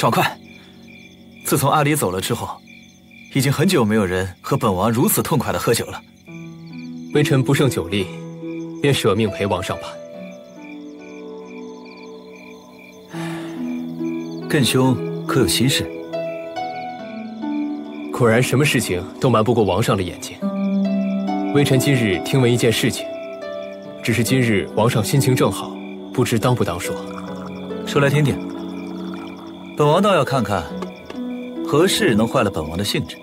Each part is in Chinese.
少快！自从阿离走了之后，已经很久没有人和本王如此痛快的喝酒了。 微臣不胜酒力，便舍命陪王上吧。 艮兄可有心事？ 果然，什么事情都瞒不过王上的眼睛。微臣今日听闻一件事情，只是今日王上心情正好，不知当不当说。 说来听听。本王倒要看看，何事能坏了本王的兴致。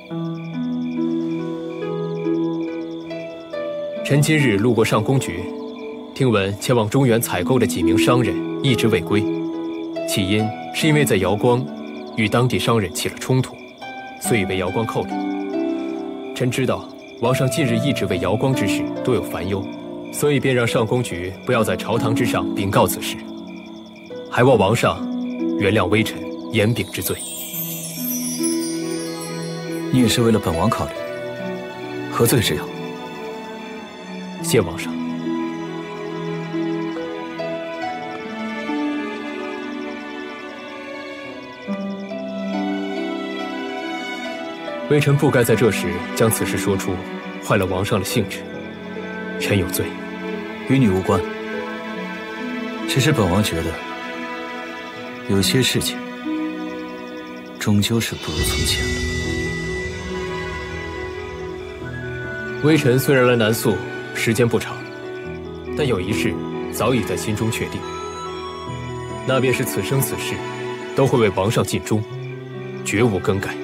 臣今日路过上宫局，听闻前往中原采购的几名商人一直未归，起因是因为在瑶光与当地商人起了冲突，所以被瑶光扣留。臣知道王上近日一直为瑶光之事多有烦忧，所以便让上宫局不要在朝堂之上禀告此事，还望王上原谅微臣言柄之罪。 你也是为了本王考虑，何罪之有？ 谢王上。微臣不该在这时将此事说出，坏了王上的兴致，臣有罪。 与你无关，只是本王觉得，有些事情终究是不如从前了。 微臣虽然来南宿时间不长，但有一事早已在心中确定，那便是此生此世都会为王上尽忠，绝无更改。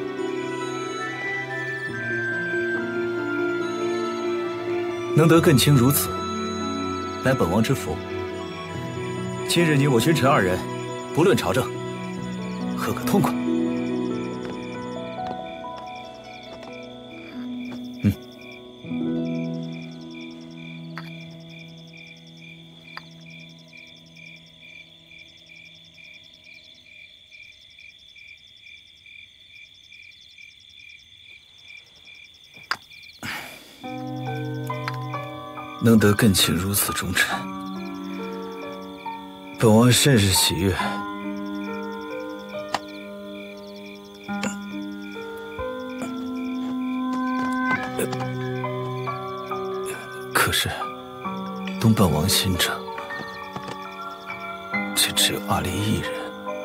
能得艮卿如此，乃本王之福。今日你我君臣二人，不论朝政，喝个痛快。能得艮卿如此忠臣，本王甚是喜悦。可是，懂本王心者，却只有阿离一人。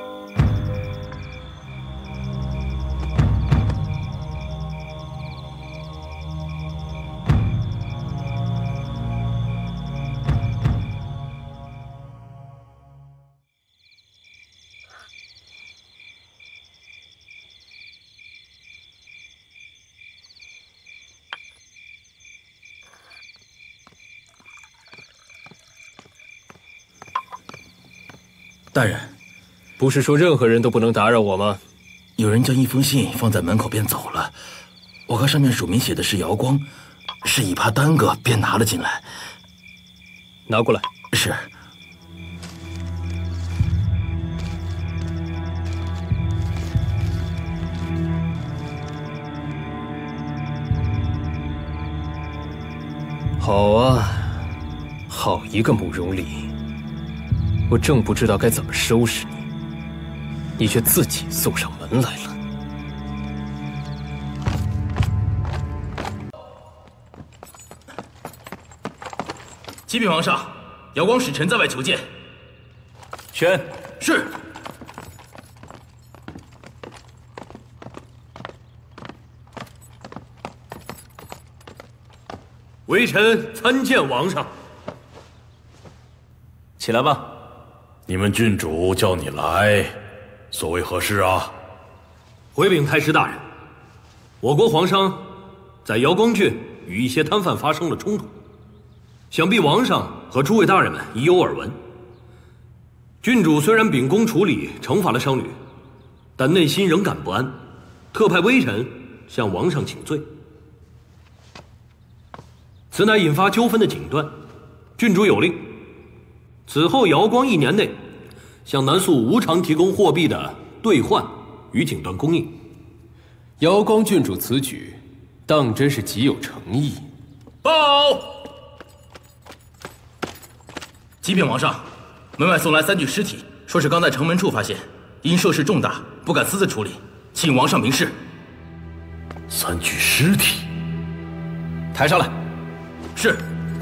大人， 不是说任何人都不能打扰我吗？ 有人将一封信放在门口便走了，我看上面署名写的是瑶光，是以怕耽搁便拿了进来。 拿过来。 是。 好啊，好一个慕容礼！我正不知道该怎么收拾你，你却自己送上门来了。 启禀皇上，瑶光使臣在外求见。 宣。 是。微臣参见王上。 起来吧。 你们郡主叫你来，所谓何事啊？ 回禀太师大人，我国皇商在瑶光郡与一些摊贩发生了冲突，想必王上和诸位大人们已有耳闻。郡主虽然秉公处理，惩罚了商旅，但内心仍感不安，特派微臣向王上请罪。此乃引发纠纷的警断，郡主有令，此后瑶光1年内向南宿无偿提供货币的兑换与警断供应。 瑶光郡主此举当真是极有诚意。 报！启禀王上，门外送来3具尸体，说是刚在城门处发现， 因涉事重大，不敢私自处理，请王上明示。 3具尸体， 抬上来。是。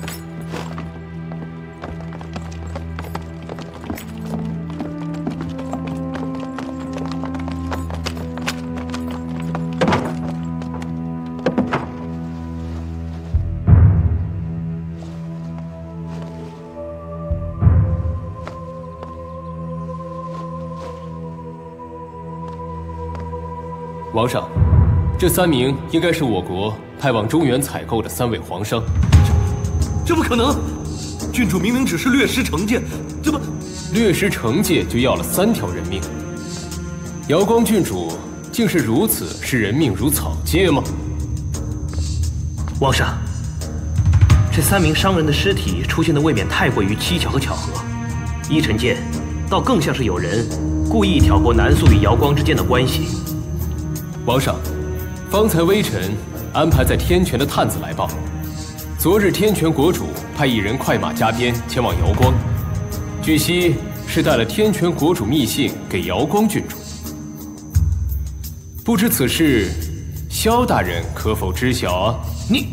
王上，这3名应该是我国派往中原采购的3位皇商。 这不可能！郡主明明只是略施惩戒，怎么略施惩戒就要了3条人命？瑶光郡主竟是如此视人命如草芥吗？ 王上，这3名商人的尸体出现的未免太过于蹊跷和巧合，依臣见，倒更像是有人故意挑拨南肃与瑶光之间的关系。 王上，方才微臣安排在天泉的探子来报，昨日天泉国主派1人快马加鞭前往瑶光，据悉是带了天泉国主密信给瑶光郡主。不知此事，萧大人可否知晓啊？ 你，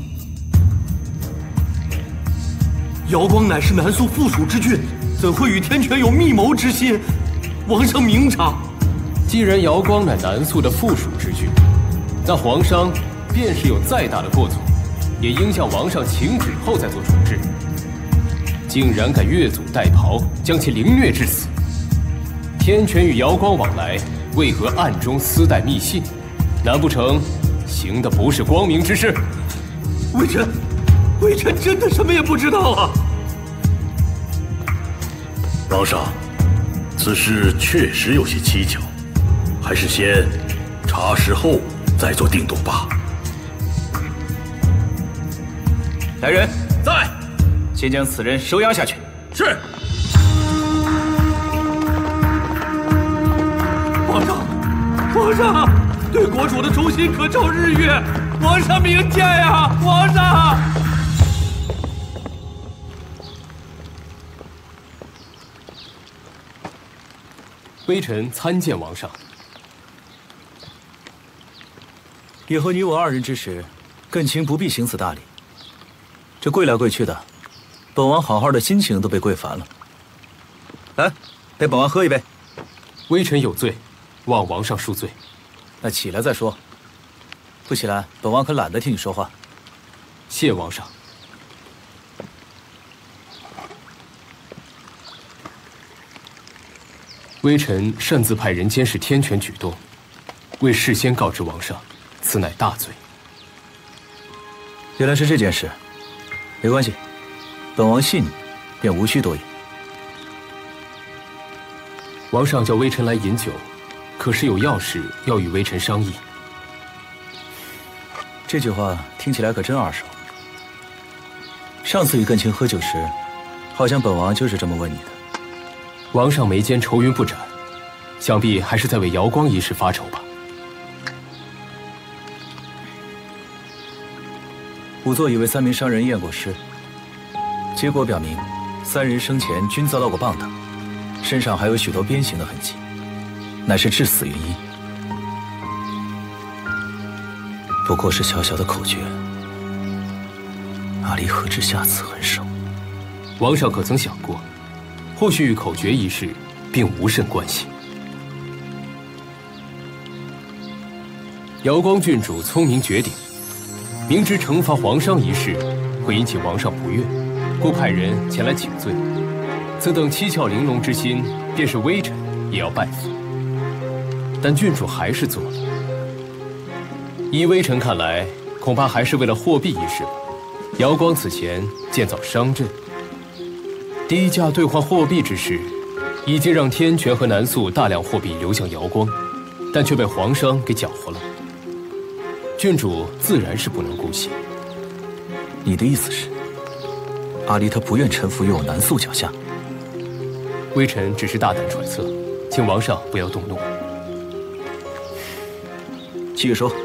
瑶光乃是南肃附属之郡，怎会与天泉有密谋之心？王上明察。 既然瑶光乃南肃的附属之郡，那皇商便是有再大的过错，也应向王上请旨后再做处置。竟然敢越俎代庖，将其凌虐致死！天权与瑶光往来，为何暗中私带密信？难不成行的不是光明之事？ 微臣真的什么也不知道啊！ 王上，此事确实有些蹊跷。还是先查实后再做定夺吧。 来人，在，先将此人收押下去。 是。 皇上，对国主的忠心可照日月。皇上明鉴呀，皇上！ 微臣参见王上。 以后你我2人之时，更卿不必行此大礼。这跪来跪去的，本王好好的心情都被跪烦了。来，陪本王喝一杯。 微臣有罪，望王上恕罪。 那起来再说。不起来，本王可懒得听你说话。 谢王上。微臣擅自派人监视天权举动，未事先告知王上，此乃大罪。 原来是这件事，没关系，本王信你，便无需多言。 王上叫微臣来饮酒，可是有要事要与微臣商议。 这句话听起来可真耳熟。上次与更卿喝酒时，好像本王就是这么问你的。 王上眉间愁云不展，想必还是在为瑶光一事发愁吧。 仵作已为3名商人验过尸，结果表明3人生前均遭到过棒打，身上还有许多鞭刑的痕迹，乃是致死原因。不过是小小的口诀，哪里何止下此狠手？ 王上可曾想过，或许与口诀一事并无甚关系。瑶光郡主聪明绝顶，明知惩罚皇商一事会引起王上不悦，故派人前来请罪。此等蹊跷玲珑之心，便是微臣也要拜服。但郡主还是做了。依微臣看来，恐怕还是为了货币一事吧。瑶光此前建造商镇，低价兑换货币之事，已经让天权和南肃大量货币流向瑶光，但却被皇商给搅和了。郡主自然是不能姑息。 你的意思是，阿离他不愿臣服于我南肃脚下？ 微臣只是大胆揣测，请王上不要动怒。 继续说。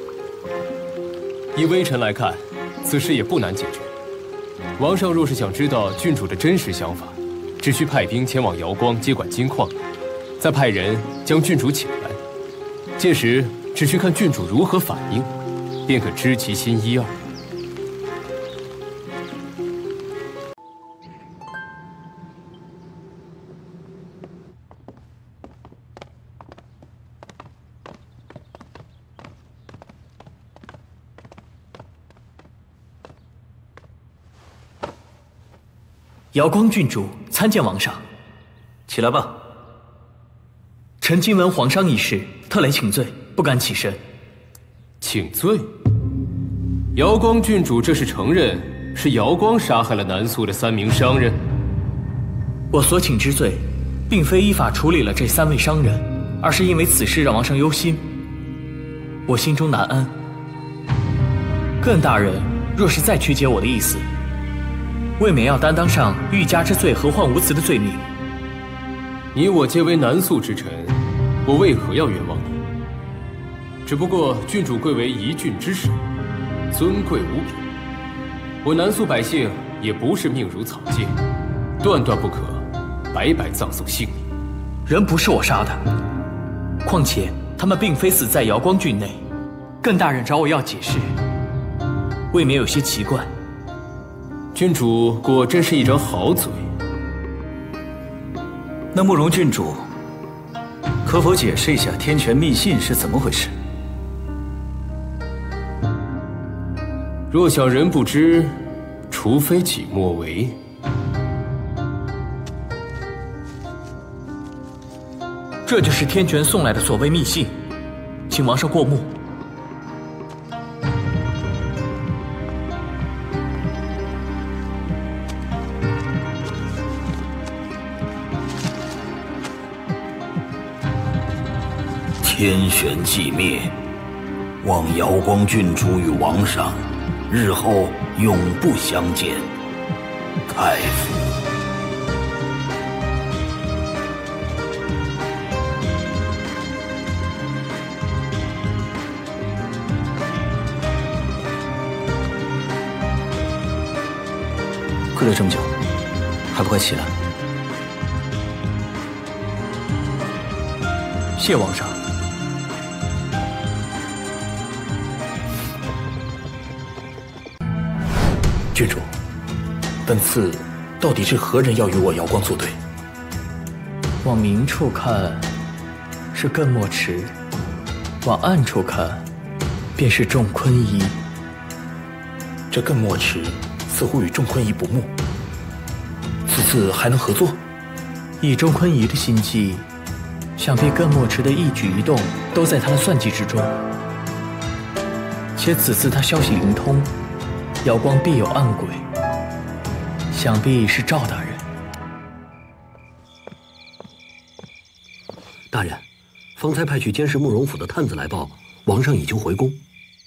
以微臣来看，此事也不难解决。王上若是想知道郡主的真实想法，只需派兵前往瑶光接管金矿， 再派人将郡主请来，届时只需看郡主如何反应，便可知其心一二。 瑶光郡主参见王上。 起来吧。 臣今闻皇上一事，特来请罪，不敢起身。 请罪？瑶光郡主这是承认是瑶光杀害了南苏的3名商人？ 我所请之罪，并非依法处理了这3位商人，而是因为此事让王上忧心，我心中难安。艮大人若是再曲解我的意思，未免要担当上欲加之罪何患无辞的罪名。 你我皆为南肃之臣，我为何要冤枉你？只不过郡主贵为一郡之首，尊贵无比，我南肃百姓也不是命如草芥，断断不可白白葬送性命。 人不是我杀的，况且他们并非死在瑶光郡内。艮大人找我要解释，未免有些奇怪。 郡主果真是一张好嘴。 那慕容郡主，可否解释一下天权密信是怎么回事？ 若想人不知，除非己莫为。 这就是天权送来的所谓密信，请王上过目。 天旋寂灭，望瑶光郡主与王上日后永不相见。太傅。 跪了这么久，还不快起来？ 谢王上。 郡主，本次到底是何人要与我瑶光作对？ 往明处看，是艮墨池；往暗处看，便是仲坤仪。 这艮墨池似乎与仲坤仪不睦，此次还能合作？ 以仲坤仪的心计，想必艮墨池的一举一动都在他的算计之中。且此次他消息灵通，瑶光必有暗鬼，想必是赵大人。 大人，方才派去监视慕容府的探子来报，王上已经回宫。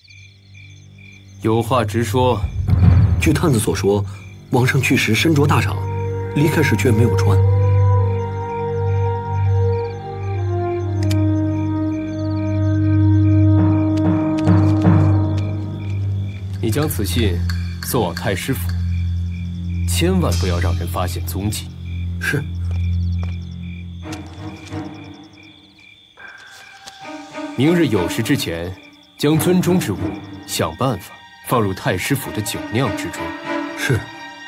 有话直说。 据探子所说，王上去时身着大氅，离开时却没有穿。 你将此信送往太师府，千万不要让人发现踪迹。 是。 明日酉时之前，将樽中之物想办法放入太师府的酒酿之中。 是。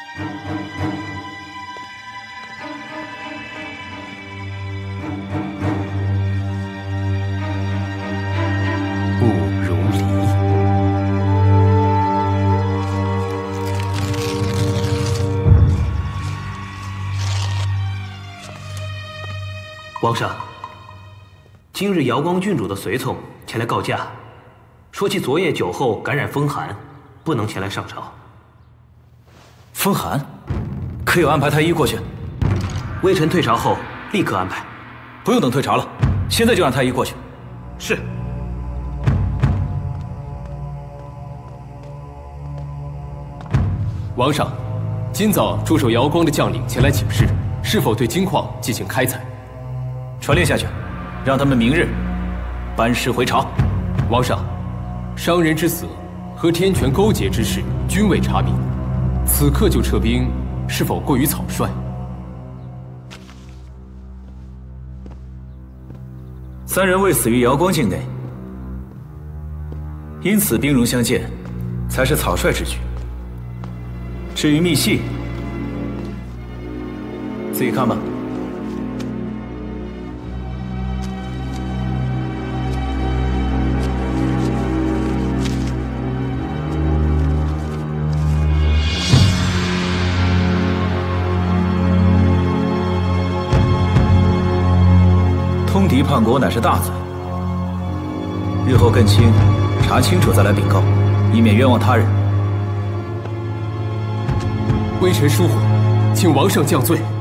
王上，今日瑶光郡主的随从前来告假，说其昨夜酒后感染风寒，不能前来上朝。 风寒，可有安排太医过去？ 微臣退朝后立刻安排。 不用等退朝了，现在就让太医过去。 是。 王上，今早驻守瑶光的将领前来请示，是否对金矿进行开采？ 传令下去，让他们明日班师回朝。 王上，商人之死和天权勾结之事均未查明，此刻就撤兵，是否过于草率？ 三人未死于瑶光境内，因此兵戎相见，才是草率之举。至于密信，自己看吧。通敌叛国乃是大罪，日后更清查清楚再来禀告，以免冤枉他人。 微臣疏忽，请王上降罪。